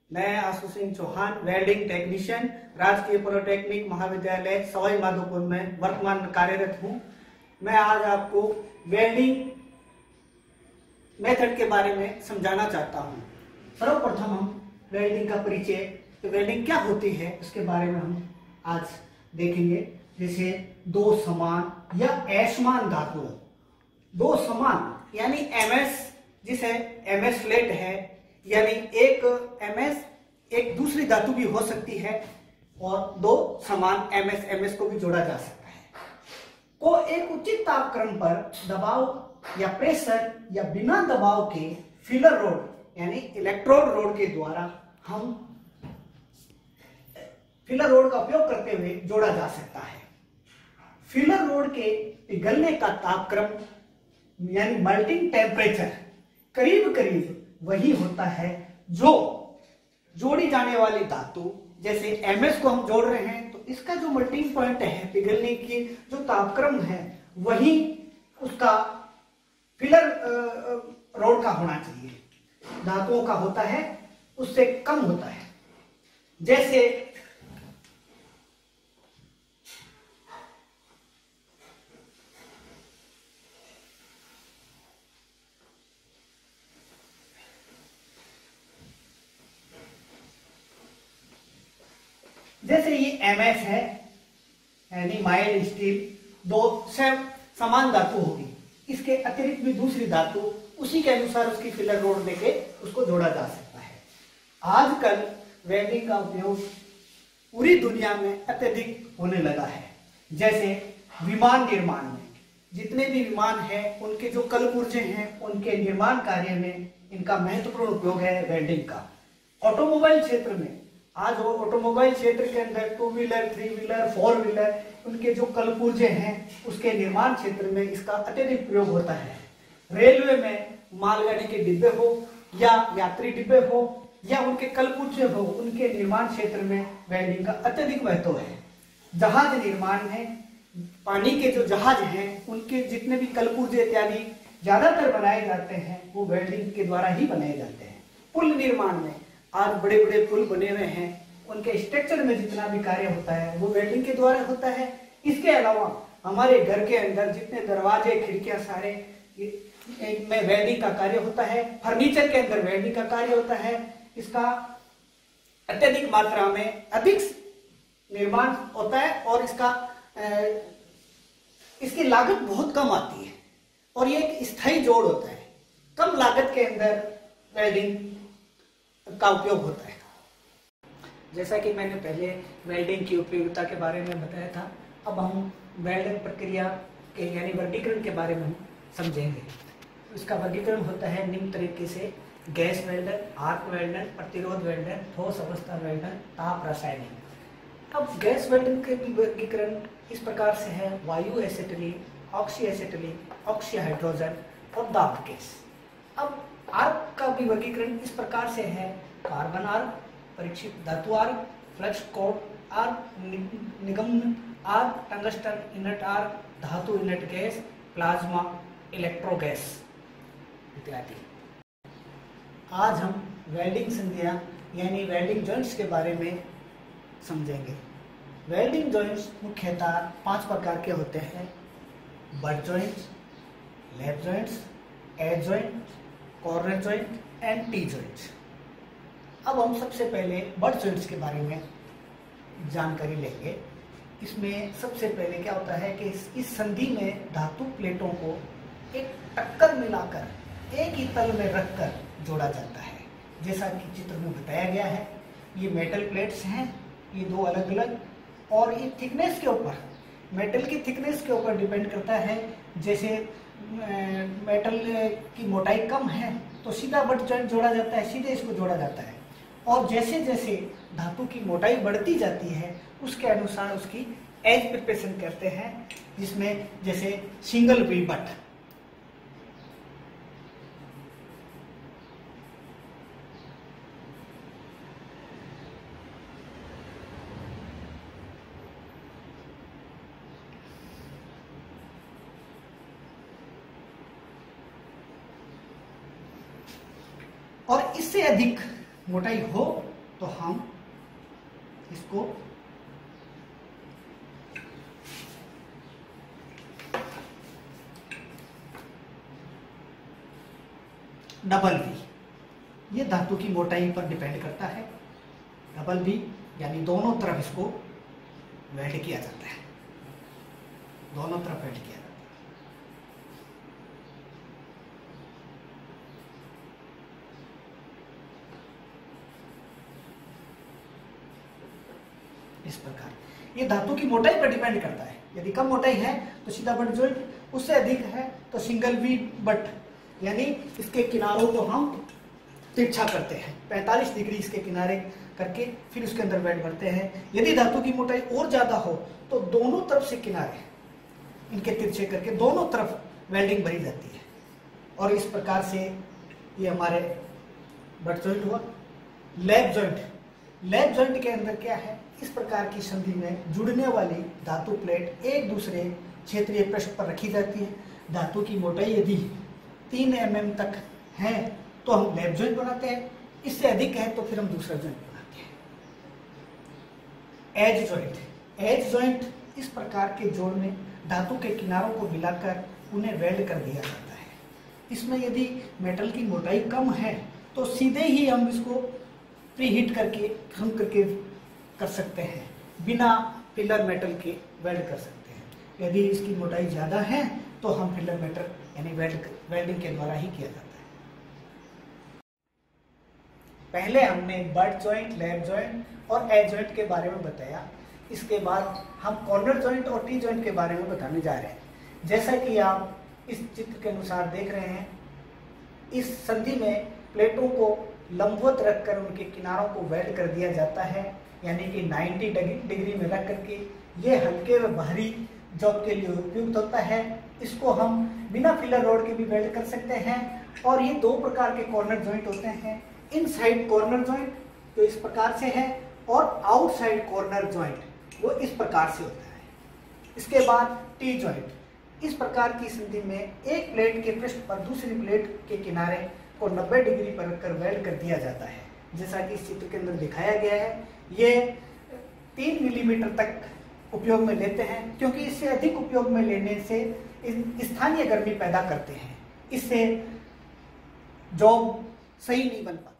मैं Ashu Singh Chauhan welding technician राजकीय polytechnic महाविद्यालय सवाई माधोपुर में वर्तमान में कार्यरत हूं। मैं आज आपको वेल्डिंग मेथड के बारे में समझाना चाहता हूं। सर्वप्रथम हम वेल्डिंग का परिचय, तो वेल्डिंग क्या होती है उसके बारे में हम आज देखेंगे। जैसे दो समान या असमान धातुओं, दो समान यानी एमएस, जिसे एमएस फ्लैट है, यानी एक एमएस एक दूसरी धातु भी हो सकती है, और दो समान एमएस एमएस को भी जोड़ा जा सकता है। को एक उचित तापक्रम पर दबाव या प्रेशर या बिना दबाव के फिलर रोड यानी इलेक्ट्रोड रोड के द्वारा हम फिलर रोड का उपयोग करते हुए जोड़ा जा सकता है। फिलर रोड के पिघलने का तापक्रम यानी मेल्टिंग टेम्परेचर करीब करीब वही होता है जो जोड़ी जाने वाली धातु, जैसे एमएस को हम जोड़ रहे हैं तो इसका जो मेल्टिंग पॉइंट है, पिघलने की जो तापक्रम है, वही उसका फिलर रोड का होना चाहिए। धातुओं का होता है उससे कम होता है। जैसे ये एमएस है यानी माइल्ड स्टील, दो समान धातु होगी। इसके अतिरिक्त भी दूसरी धातु उसी के अनुसार उसकी फिलर रोड देके उसको जोड़ा जा सकता है। आजकल वेल्डिंग का उपयोग पूरी दुनिया में अत्यधिक होने लगा है। जैसे विमान निर्माण में जितने भी विमान हैं, उनके जो कलपुर्जे हैं, उनके निर्माण कार्य में इनका महत्वपूर्ण उपयोग है वेल्डिंग का। ऑटोमोबाइल क्षेत्र में आज ऑटोमोबाइल क्षेत्र के अंदर 2 व्हीलर, 3 व्हीलर, 4 व्हीलर, उनके जो कलपुर्जे हैं उसके निर्माण क्षेत्र में इसका अत्यधिक प्रयोग होता है। रेलवे में मालगाड़ी के डिब्बे हो या यात्री डिब्बे हो या उनके कलपुर्जे हो, उनके निर्माण क्षेत्र में वेल्डिंग का अत्यधिक महत्व है। जहाज निर्माण में पानी के जो जहाज हैं, उनके जितने भी कलपुर्जे इत्यादि ज्यादातर बनाए जाते हैं वो वेल्डिंग के द्वारा ही बनाए जाते हैं। पुल निर्माण में आज बड़े बड़े पुल बने हुए हैं, उनके स्ट्रक्चर में जितना भी कार्य होता है वो वेल्डिंग के द्वारा होता है। इसके अलावा हमारे घर के अंदर जितने दरवाजे, खिड़कियां, सारे में वेल्डिंग का कार्य होता है। फर्नीचर के अंदर वेल्डिंग का कार्य होता है। इसका अत्यधिक मात्रा में अधिक निर्माण होता है और इसकी लागत बहुत कम आती है और ये एक स्थायी जोड़ होता है। कम लागत के अंदर वेल्डिंग का उपयोग होता है। जैसा कि मैंने पहले वेल्डिंग की उपयोगिता के बारे में बताया था, अब हम वेल्डिंग प्रक्रिया के यानी वर्गीकरण के बारे में समझेंगे। इसका वर्गीकरण होता है निम्न तरीके से: गैस वेल्डर, आर्क वेल्डर, प्रतिरोध वेल्डर, ठोस अवस्था वेल्डर, ताप रासायनिक। अब गैस वेल्डिंग के वर्गीकरण इस प्रकार से है: वायु acetylene, oxy acetylene, oxy hydrogen और दाब गैस। अब आर्क का भी वर्गीकरण इस प्रकार से है: कार्बन आर्क, परीक्षित धातु आर्क, फ्लक्स कोट आर्क, निगम आर्क, टंगस्टन इनर्ट आर्क, धातु inert gas, plasma, electro gas इत्यादि। आज हम वेल्डिंग संधियां यानी वेल्डिंग जॉइंट्स के बारे में समझेंगे। वेल्डिंग जॉइंट्स मुख्यतः 5 प्रकार के होते हैं: butt joints, lap joints, edge joint, corner joint and T joints. अब हम सबसे पहले बट जॉइंट्स के बारे में जानकारी लेंगे। इसमें सबसे पहले क्या होता है कि इस संधि में धातु प्लेटों को एक टक्कर मिलाकर एक ही तल में रखकर जोड़ा जाता है। जैसा कि चित्र में बताया गया है, ये मेटल प्लेट्स हैं, ये दो अलग अलग, और ये थिकनेस के ऊपर, मेटल की थिकनेस के ऊपर डिपेंड करता है। जैसे मेटल की मोटाई कम है तो सीधा बट जॉइंट जोड़ा जाता है, सीधे इसको जोड़ा जाता है। और जैसे जैसे धातु की मोटाई बढ़ती जाती है उसके अनुसार उसकी एज प्रिपरेशन करते हैं, जिसमें जैसे सिंगल वी बट, और इससे अधिक मोटाई हो तो हम इसको डबल वी, ये धातु की मोटाई पर डिपेंड करता है। डबल वी यानी दोनों तरफ इसको वेल्ड किया जाता है, दोनों तरफ वेल्ड किया जाता है। इस प्रकार ये धातु की मोटाई पर डिपेंड करता है। यदि कम मोटाई है तो सीधा बट जॉइंट, उससे अधिक है तो सिंगल वी बट, यानी इसके किनारों को हम तिरछा करते हैं 45 डिग्री इसके किनारे करके, फिर उसके अंदर वेल्ड भरते हैं। यदि धातु की मोटाई और ज्यादा हो तो दोनों तरफ से किनारे इनके तिरछे करके दोनों तरफ वेल्डिंग भरी जाती है। और इस प्रकार से ये हमारे बट जॉइंट हुआ। लैप जॉइंट, लैप जॉइंट के अंदर क्या है, इस प्रकार की संधि में जुड़ने वाली धातु प्लेट एक दूसरे क्षेत्रीय पृष्ठ पर रखी जाती है। धातु की मोटाई यदि 3 mm तक है तो हम लैप जॉइंट बनाते हैं, इससे अधिक है तो फिर हम दूसरा जॉइंट बनाते हैं। एज जॉइंट, एज जॉइंट इस प्रकार के जोड़ में धातु के किनारों को मिलाकर उन्हें वेल्ड कर दिया जाता है। इसमें यदि मेटल की मोटाई कम है तो सीधे ही हम इसको प्री हीट करके हम करके कर सकते हैं, बिना फिलर मेटल के वेल्ड कर सकते हैं। यदि इसकी मोटाई ज़्यादा है तो हम फिलर मेटल यानी वेल्डिंग के द्वारा ही किया जाता है। पहले हमने बट जॉइंट, लैप जॉइंट और एज जॉइंट के बारे में बताया। इसके बाद हम कॉर्नर जॉइंट और टी जॉइंट के बारे में बताने जा रहे हैं। जैसा कि आप इस चित्र के अनुसार देख रहे हैं, इस संधि में प्लेटों को लंबवत रखकर उनके किनारों को वेल्ड कर दिया जाता है, यानी कि 90 डिग्री में रख करके। ये हल्के व भारी जॉब के लिए उपयुक्त होता है। इसको हम बिना फिलर रोड के भी वेल्ड कर सकते हैं। और ये 2 प्रकार के कॉर्नर जॉइंट होते हैं, इनसाइड कॉर्नर जॉइंट जो इस प्रकार से है और आउटसाइड कॉर्नर जॉइंट वो इस प्रकार से होता है। इसके बाद टी जॉइंट, इस प्रकार की स्थिति में एक प्लेट के पृष्ठ पर दूसरी प्लेट के किनारे को 90 डिग्री पर रखकर वेल्ड कर दिया जाता है, जैसा कि इस चित्र के अंदर दिखाया गया है। ये 3 मिलीमीटर तक उपयोग में लेते हैं, क्योंकि इससे अधिक उपयोग में लेने से स्थानीय गर्मी पैदा करते हैं। इससे जॉब सही नहीं बन पाती।